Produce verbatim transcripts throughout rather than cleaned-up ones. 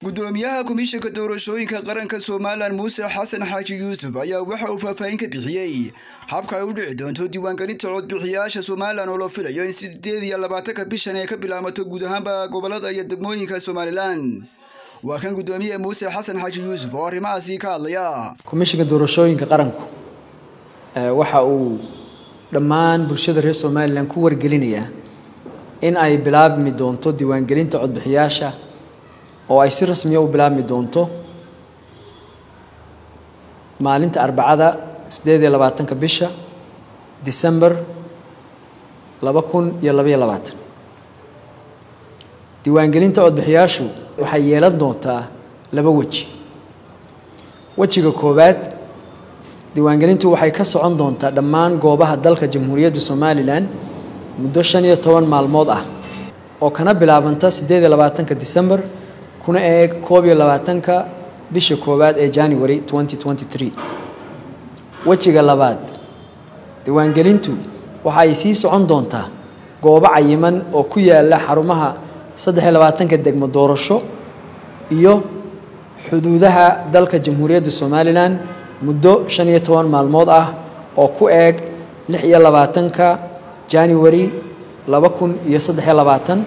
gudoomiyaha komishanka doorashooyinka qaranka Soomaaliland Muuse Xasan Xaaji Yuusuf ayaa waxa uu faahfaahin ka bixiyay habka ay u dhici doonto diiwaangelinta codbixiyayaasha Soomaaliland oo la filayo in sideed iyo labaatanka bishan ay ka bilaabato guud ahaanba gobolada iyo degmooyinka Soomaaliland. waa kan gudoomiyaha Muuse Xasan Xaaji Yuusuf oo arrimahaasi ka hadlaya. komishanka doorashooyinka qaranku waxa uu dhammaan bulshada reer Soomaaliland ku wargelinaya in ay bilaabmi doonto diiwaangelinta codbixiyayaasha oo ay si rasmi ah u bilaabmi doonto maalinta Arbacada sideed iyo labaatanka bisha December laba kun iyo laba iyo labaatan. diiwaangelinta codbixiyayaashu waxay yeelan doontaa laba waji. wajiga koowaad diiwaangelintu waxay ka socon doontaa dhammaan goobaha dalka Jamhuuriyadda Soomaaliland muddo shan iyo toban maalmood ah oo kana bilaabanta sideed iyo labaatanka December kuna eeg koob iyo labaatanka bisha koowaad ee January twenty twenty-three. wajiga labaad diiwaangelintu waxay sii socon doontaa goobo cayiman oo ku yaala xarumaha saddex iyo labaatanka degmo doorasho iyo xuduudaha dalka Jamhuuriyadda Soomaaliland muddo shan iyo toban maalmood ah oo ku eeg lix iyo labaatanka January laba kun iyo saddex iyo labaatan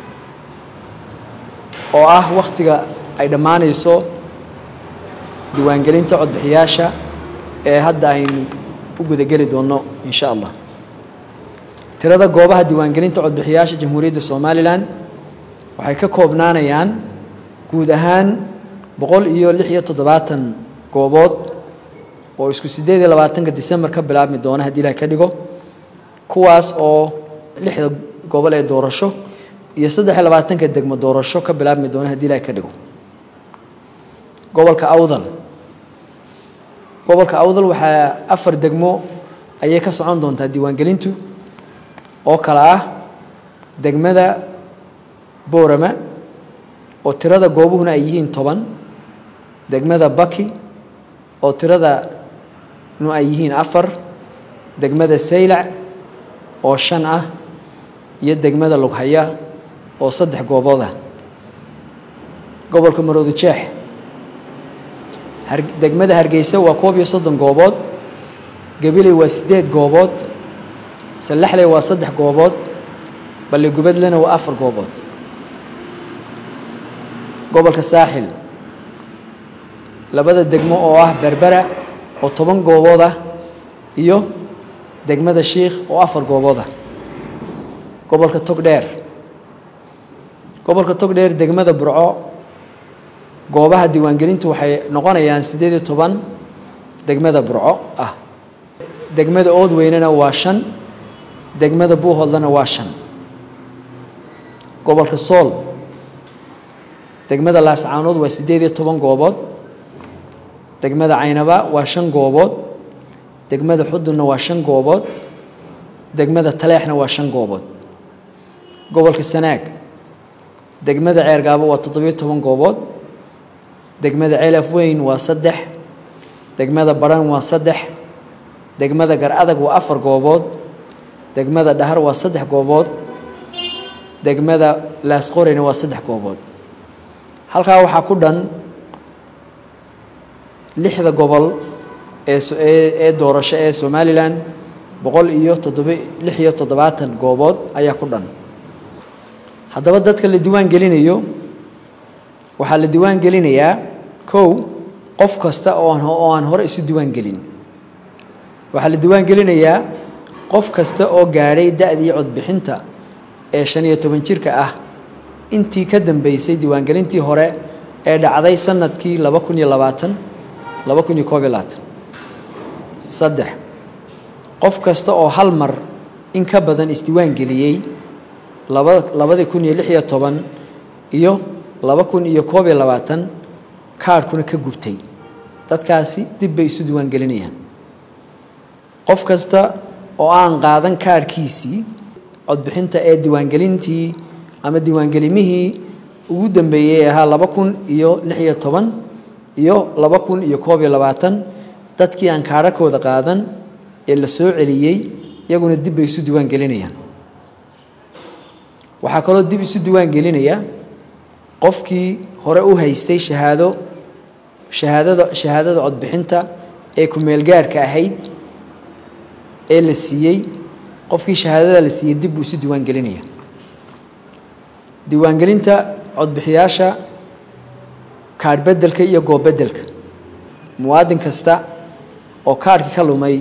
oo ah waqtiga ay dhamaanayso diiwaangelinta codbixiyaasha ee hadda aynu u guda gali doono insha Allah. tirada goobaha diiwaangelinta codbixiyaasha Jamhuuriyadda Soomaaliland waxay ka koobnaanayaan guud ahaan boqol iyo lix iyo toddobaatan goobood oo isku sideed iyo labaatanka December ka bilaabmi doona haddii Ilaahay ka dhigo, kuwaas oo lixda gobol ee doorasho iyo saddex iyo labaatanka degmo doorasho ka bilaabmi doona haddii Ilaahay ka dhigo. gobolka Awdal gobolka Awdal waxa afar degmo ayay ka socon doontaa diiwaangelintu oo kala ah degmada Boorama oo tirada goobuhuna ay yihiin toban, degmada Baki oo tirada nu ay yihiin afar, degmada Saylac oo shan ah iyo degmada Lughaya oo saddex goobood ah. gobolka Maroodi Jeex degmada Hargeysa waa koob iyo soddon goobood, Gabiley waa sideed goobood, Salaxley waa saddex goobood, Balli-Gubadlena waa afar goobood. gobolka Saaxil labada degmo oo ah Berbera oo toban goobood ah iyo degmada Sheekh oo afar goobood ah. gobolka Togdheer gobolka Togdheer degmada Burco goobaha diiwaangelintu waxay noqonayaan sideed iyo toban degmada Burco ah. degmada Oodweynena waa shan, degmada Buuhoodlana waa shan. gobolka Sool degmada Laascaanood waa sideed iyo toban goobood, degmada Caynaba waa shan goobood, degmada Xudunna waa shan goobood, degmada Taleexna waa shan goobood. gobolka Sanaag degmada Ceergaabo waa toddoba iyo toban goobood, degmada Ceelaf Weyn waa saddex, degmada Baran waa saddex, degmada Gar-adag waa afar goobood, degmada Dhahar waa saddex goobood, degmada Laasqoreyna waa saddex goobood. halkaa waxaa ku dhan lixda gobol ee ee doorasho ee Soomaaliland boqol iyo toddoba lix iyo toddobaatan goobood ayaa ku dhan. haddaba dadka la diiwaan gelinayo waxaa la diiwaan gelinayaa kow qof kasta oo aan oo aan hore isu diiwaan gelin. waxaa la diiwaan gelinayaa qof kasta oo gaaray da'dii codbixinta ee shan iyo toban jirka ah intii ka dambeysay diiwaangelintii hore ee dhacday sanadkii laba kun iyo labaatan laba kun iyo koob iyo labaatan. saddex qof kasta oo hal mar in ka badan isdiiwaan geliyay laba kun iyo lix iyo toban iyo laba kun iyo koob iyo labaatan kaarkuna ka gubtay, dadkaasi dib bay isu diiwaan gelinayaan. qof kasta oo aan qaadan kaarkiisii codbixinta ee diiwaangelintii ama diiwaangelimihii ugu dambeeyay ahaa laba kun iyo lix iyo toban iyo laba kun iyo koob iyo labaatan dadkii aan kaarkooda qaadan ee la soo celiyay iyaguna dib bay isu diiwaan gelinayaan. waxaa kaloo dib isu diiwaan gelinaya qofkii hore u haystay shahaado shahaadada shahaadada codbixinta ee ku meel gaarka ahayd ee la siiyay qofkii shahaadada la siiyay dib uu si diiwaan gelinaya diiwaan gelinta codbixiyaasha kaadh bedelka iyo goob bedelka muwaadin kasta oo kaadhkii ka lumay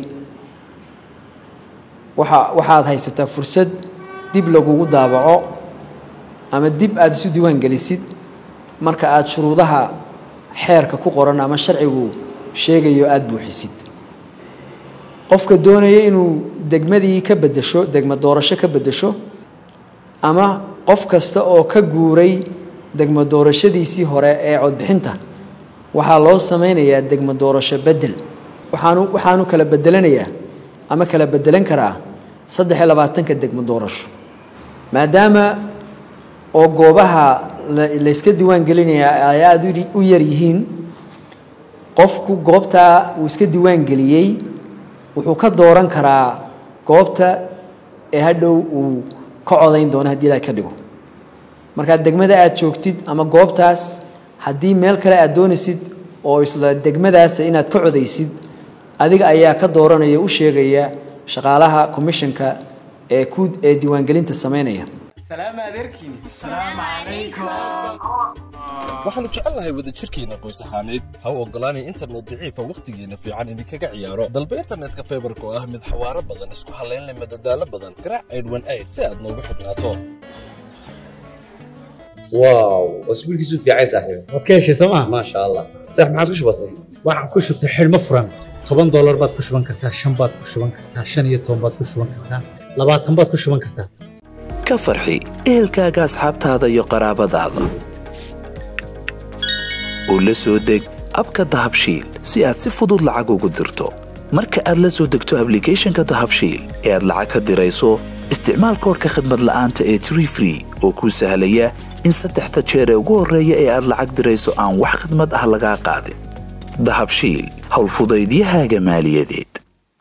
waxa waxaad haysataa fursad dib lagugu daabaco ama dib aad isu diiwaan gelisid marka aad shuruudaha xeerka ku qoran ama sharcigu sheegayo aad buuxisid qofka doonaya inuu degmadii ka bedesho degmo doorasho ka bedesho ama qof kasta oo ka guuray degmo doorashadiisii hore ee codbixinta waxaa loo sameynayaa degmo doorasho bedel waxaanu waxaanu kala bedelanayaa ama kala bedelan karaa saddex iyo labaatanka degmo doorasho maadaama oo goobaha la iska diiwaan gelinaya ay aad u yar yihiin qofku goobta uu iska diiwaan geliyay wuxuu ka dooran karaa goobta ee hadhow uu ka codayn doono haddii la ka dhigo marka degmada aad joogtid ama goobtaas haddii meel kale aad doonaysid oo isla degmadaas inaad ka codaysid adiga ayaa ka dooranaya u sheegaya shaqaalaha commissionka ee ku ee diiwaan gelinta sameynaya سلام عليكم السلام عليكم waxaanu jecelnahay wada jirkeena qoys ahaaneed ha u ogolaanay internet daciifa waqtigeena fiican idinkaga ciyaaro dalba internetka fiberka oo ah mid xawaaro badan isku halayn leh madadaalo badan garaac eight one eight si aad noogu xidhnaato واو اسبوعك يسوي في عايز صاحبي wadkeeshi Soomaa ما شاء الله صح ما عاد كش بسيط waxaan ku shubtay xilmo furan toban dollar baad ku shuban kartaa shan baad ku shuban kartaa shan iyo toban baad ku shuban kartaa labaatan baad ku shuban kartaa ka farxi ehelkaaga asxaabtaada iyo qaraabadaada oo la soo deg abka dahabshiil si aad si fudud lacag ugu dirto marka aad la soo degto applicationka dahabshiil ee aad lacag ka dirayso isticmaal koodka khidmad la'aanta ee three free oo kuu sahlaya in saddexda jeer ee ugu horreeya ee aad lacag dirayso aan wax khidmad ah laga qaadin dahabshiil hawl fudaydiyahaaga maaliyadeed